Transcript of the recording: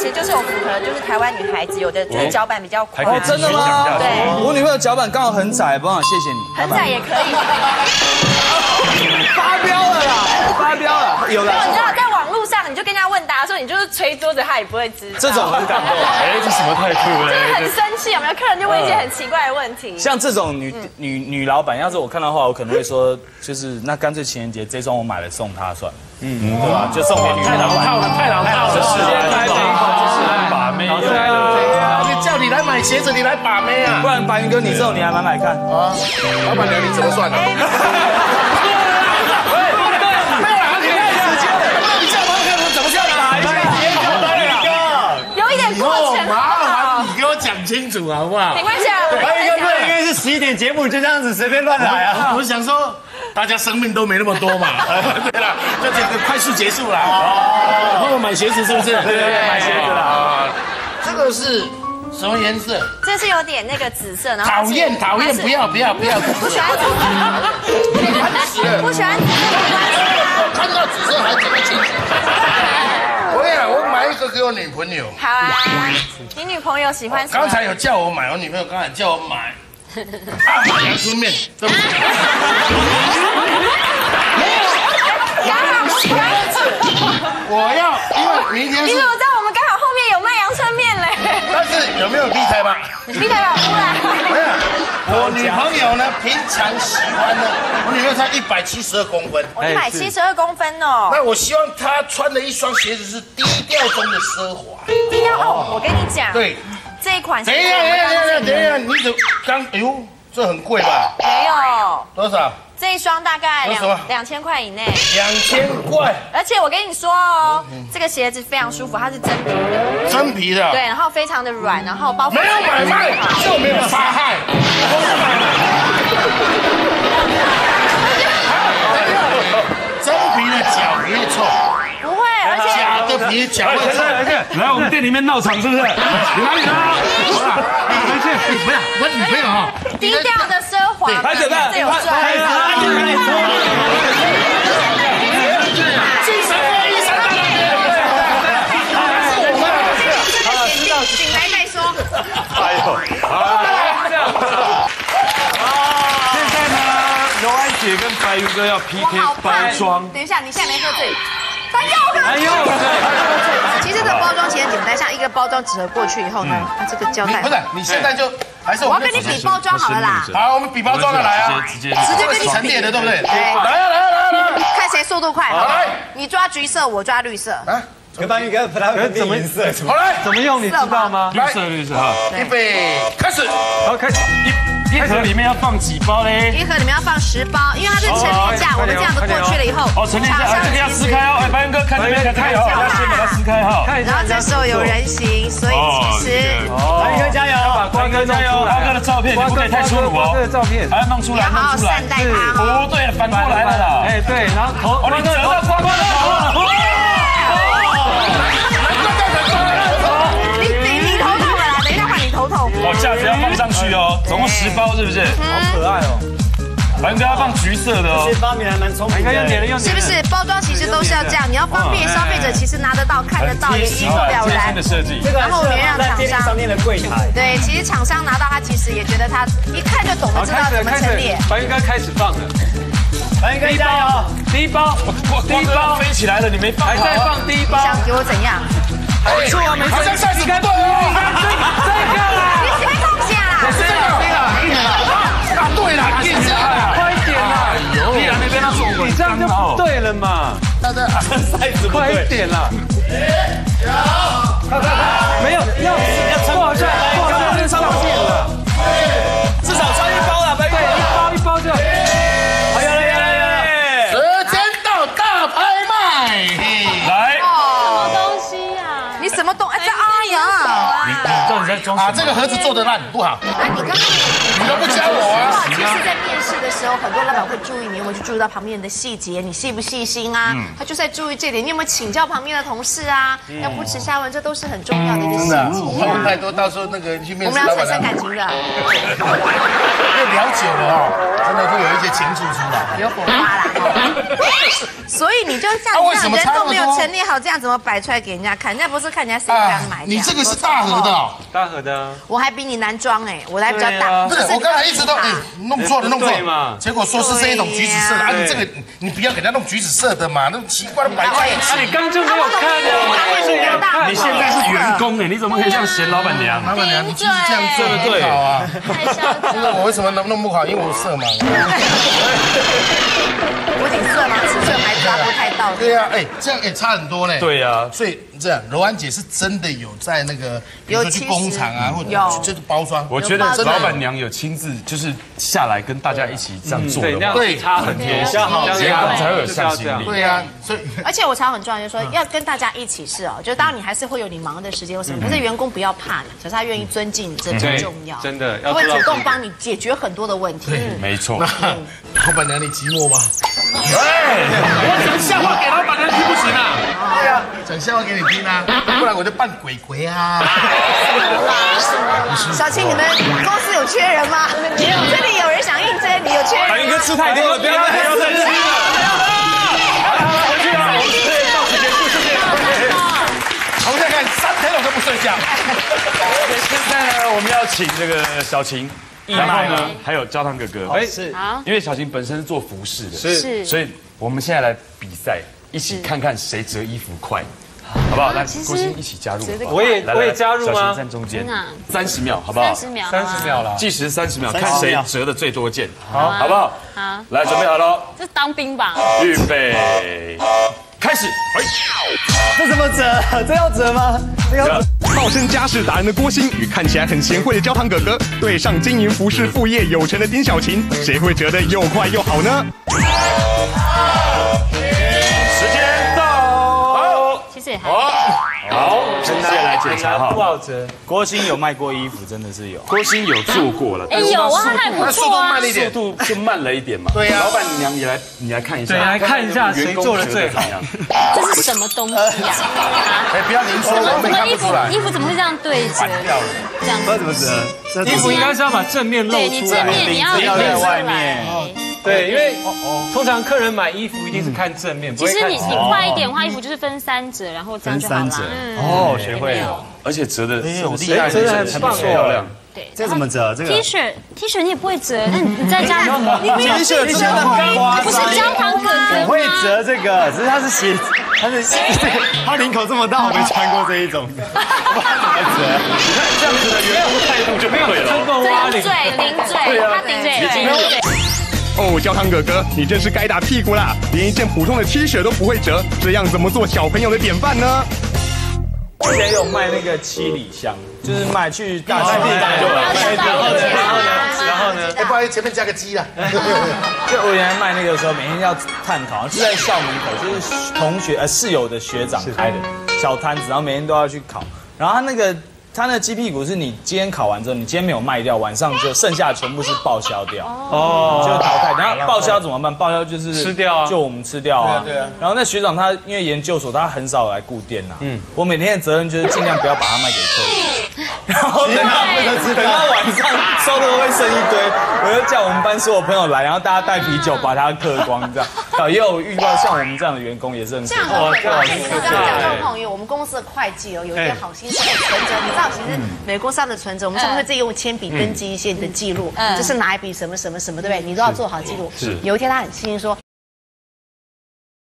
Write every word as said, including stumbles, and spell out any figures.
实就是有符合，就是台湾女孩子有的就是脚板比较宽。 哦，真的吗？ 对， 我女朋友脚板刚好很窄，帮我谢谢你。 很窄也可以。 发飙了啦！发飙了，有了。 你知道在网络上，你就跟人家问答的时候，你就是捶桌子，他也不会知道。 这种很感动。 哎，这什么态度呢？ 就是很生气，有没有？客人就问一些很奇怪的问题。 像这种女女女老板，要是我看到的话，我可能会说，就是那干脆情人节这双我买了送她算了，嗯，对吧？就送给女老板。 太老套了，太老套了。 就时间来这一款就是把妹用的。 你叫你来买鞋子，你来把妹啊？ 不然白云哥你这种你来买买看啊？ 老板娘你怎么算的？讲清楚好不好？ 没关系啊， 白云哥不能因为是十一点节目就这样子随便乱来啊！ 我想说，大家生命都没那么多嘛，对了，就这个快速结束了。哦，帮我买鞋子是不是？对对对，买鞋子了。这个是什么颜色？ 这是有点那个紫色，然后讨厌讨厌，不要不要不要， 不喜欢紫色，不喜欢紫色， 看到紫色还这么清楚。我呀，我买一个给我女朋友。 好啊，你女朋友喜欢什么？ 刚才有叫我买，我女朋友刚才叫我买。啊，阳春面，对不起。我要，因为明天是。 你怎么知道我们刚好后面有卖阳春面嘞？ 但是有没有立台吧？ 立台吧，出来。 没有。我女朋友呢，平常喜欢呢，我女朋友才一百七十二公分。 一百七十二公分哦。 那我希望她穿的一双鞋子是低调中的奢华。 低调哦，我跟你讲。 对。 这一款。 等一下，等一下，等一下，等一下，你怎刚？哎呦，这很贵吧？ 没有。 多少？ 这一双大概两两千块以内。 两千块。 而且我跟你说哦，这个鞋子非常舒服，它是真皮的。 真皮的。 对，然后非常的软，然后包。 没有买卖就没有杀害。真皮的脚不会臭。 不会，而且假的皮脚会臭。 来我们店里面闹场是不是？你哪里的？回去， 不要，我女朋友哈。 低调的奢华， 拍怎么样？ 这有赚。 精神科医生大人，醒来再说。 哎呦，好，这样。现在呢，柔安姐跟白云哥要 P K 包装。 等一下，你现在没喝醉。哎呦！ 其实这个包装情人节带上一个包装纸盒过去以后呢，它这个胶带不是，你现在就还是我要跟你比包装好了啦。 好，我们比包装的来啊， 直接直接跟你陈列的对不对？ 来来啊来啊来啊！ 看谁速度快。 好来， 你抓橘色，我抓绿色。啊， 可白云哥他们怎么颜色？ 好来， 怎么用你知道吗？绿色绿色哈。 预备开始。 好，开始。一一盒里面要放几包嘞？ 一盒里面要放十包，因为它是陈列架，我们这样子过去了以后， 哦，陈列架，这个要撕开哦。哎，白云哥看这边，看这边，要先把它撕开哈。 然后这时候有人形，所以其实白云哥加油， 光哥加油，光哥的照片你不可以太粗鲁哦。 这个照片还要弄出来， 要好好弄出来。 善待它哦。 不对，反过来了啦。 哎，对，然后头， 哦，你折到光哥的头了。 你你你头痛了啦，等一下换你头痛。 哦，架子要放上去哦，总共十包是不是？ 好可爱哦。 白云哥要放橘色的哦。 这发明还蛮聪明的。 用点了用点。 是不是包装其实都是要这样？你要方便消费者其实拿得到、看得到，也一目了然。 的设计。 然后我们也让厂商商店的柜台。 对，其实厂商拿到它，其实也觉得它一看就懂得知道怎么陈列。 白云哥开始放了。 白云哥加油！ 第一包， 第一包飞起来了，你没放。 还在放第一包。 想给我怎样？ 没错啊，没错。好像赛事不对哦。 这个啦。 你喜欢放下啦？ 这个，这个，硬了。啊，对了，硬了。 快一点啦！ 你来那边那种， 你这样就不对了嘛。 大家赛子快一点啦！没有，要要不好像不好像上线了。 至少穿一包了，白哥， 一包一包就。 哎呀呀呀呀！ 时间到，大拍卖。 来。 什么东西呀？ 你什么东？哎，这哎呀！ 你你到底在装什么？ 啊，这个盒子做的烂，不好。 啊，你刚刚你都不教我啊！ 其实在面试的的时候，很多老板会注意你有没有去注意到旁边人的细节，你细不细心啊？他就在注意这点，你有没有请教旁边的同事啊？要扶持下文，这都是很重要的一个细节。 他们太多，到时候那个去面我们要试老板产生感情的， 越了解了哦，真的会有一些情愫出来。 有火花啦。所以你就像啊为什么这样人都没有差那么多陈列好，这样怎么摆出来给人家看？人家不是看人家谁敢买。 你这个是大盒的哦。 大盒的， 我还比你难装哎，我还比较大。 不是，我刚才一直都哎弄错了，弄错对嘛了，结果说是这一种橘子色的啊，你这个你不要给他弄橘子色的嘛，那奇怪的摆在一起。 你刚就没有看啊！ 你现在是员工哎，你怎么可以这样嫌老板娘？ 老板娘，你就是这样做的对好啊。 太嚣张那我为什么弄弄不好？因为我色盲。 不仅色盲，尺寸还抓不太到。 对呀，哎，这样哎差很多嘞。 对呀， 所以这样，柔安姐是真的有在那个，比如说去工厂啊，或者有就是包装。 我觉得有老板娘有亲自就是下来跟大家一起这样做的话， 对， 差很多，这样好， 员工才会有向心力。 对呀，所以而且我常很重要，就是说要跟大家一起试哦。就是当然你还是会有你忙的时间或什么，可是员工不要怕你，可是他愿意尊敬你，这最重要。 真的他会主动帮你解决很多的问题。 没错。 老板娘你寂寞吗？ 我讲笑话给老板娘听不行啊！ 对呀，讲笑话给你听啊，不然我就扮鬼鬼啊。 小青，你们公司有缺人吗？这里有人想应征，你有缺人吗？ 海云哥吃太多了，不要再不要再吃回去啊！我们对到时间不休息。 我们再看三天我都不睡觉。 现在呢，我们要请这个小晴，然后呢，还有焦糖哥哥。哎， 是好， 因为小晴本身是做服饰的， 是所以我们现在来比赛，一起看看谁折衣服快，好不好？来，郭鑫一起加入。 我也来来我也加入吗小晴站中间真的啊， 三十秒，好不好？ 三十秒， 三十秒了， 计时三十秒， 三十看谁秒折的最多件， 好好不好？ 好， 来，准备好了， 这是当兵吧？ 预备，开始。哎， 这怎么折？这要折吗？这要折。 号称家事达人的郭鑫与看起来很贤惠的焦糖哥哥对上经营服饰副业有成的丁小晴，谁会折得又快又好呢？ 时间到，好， 其实也还好，现在来检查哈。 不好折。 郭鑫有卖过衣服，真的是有。 郭鑫有做过了， 哎有啊，还不那速度错啊慢。了一点。 速度就慢了一点嘛。 对呀老板娘你来，你来看一下， 对来看一下谁做得最好员工觉得怎么样。 这是什么东西呀？ 哎，不要明说， 怎么我们怎么衣服看不出来衣。服怎么会这样对折？ 掉了。 这样不知道怎么折。衣服应该是要把正面露对你正出来。 面你要领子要在外面对，因为通常客人买衣服一定是看正面，不会看其实你你快一点的话，衣服就是分三折，然后这样就好了。嗯哦，学会了。 而且折的有厉害， 真的很棒漂亮。 对， 这怎么折？这个 T 恤 T 恤你也不会折，那你你在家你没有 T 恤真的很夸不是焦糖哥哥吗？ 我会折这个，只是他是鞋，他是他领口这么大，我没穿过这一种。我不知道怎么折。 这样子的员工态度就没有了。 过挖领。 顶嘴顶嘴，他顶嘴。 哦，焦糖哥哥，你真是该打屁股啦！连一件普通的 T 恤都不会折，这样怎么做小朋友的典范呢？ 之前有卖那个七里香，就是卖去大溪地大就然后呢？ 然后呢？ 哎，不好意思，前面加个鸡啦。 就我原来卖那个时候，每天要探讨，就在校门口，就是同学呃室友的学长开的小摊子，然后每天都要去烤。然后他那个他那个鸡屁股是你今天烤完之后，你今天没有卖掉，晚上就剩下的全部是报销掉，哦，就淘汰。然后报销怎么办？报销就是吃掉啊， 就我们吃掉啊。 对啊对啊。 然后那学长他因为研究所，他很少来顾店呐。嗯。我每天的责任就是尽量不要把它卖给客人。然后等到等到晚上收的会剩一堆，我就叫我们班所有朋友来，然后大家带啤酒把它嗑光，这样。也有遇到像我们这样的员工也是很这样的会，而且你们刚刚讲到朋友，我们公司的会计哦，有一件好心事，存折，你知道，其实美国上的存折，我们上面会自己用铅笔登记一些你的记录，这是哪一笔什么什么什么，对不对？你都要做好记录。 是。 有一天他很幸运说。